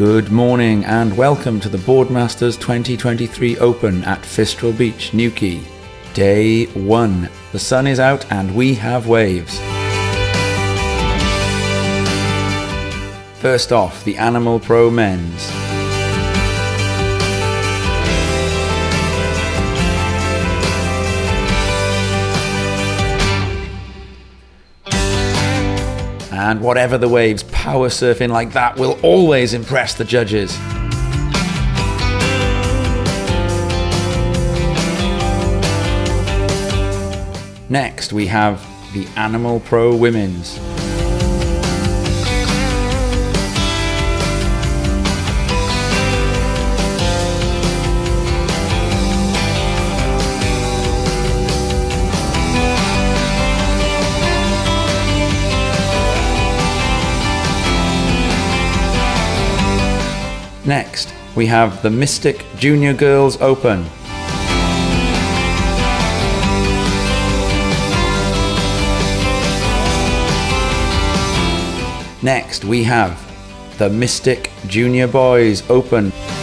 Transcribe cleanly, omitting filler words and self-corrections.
Good morning and welcome to the Boardmasters 2023 Open at Fistral Beach, Newquay. Day 1. The sun is out and we have waves. First off, the Animal Pro Men's. And whatever the waves, power surfing like that will always impress the judges. Next we have the Animal Pro Women's. Next, we have the Mystic Junior Girls Open. Next, we have the Mystic Junior Boys Open.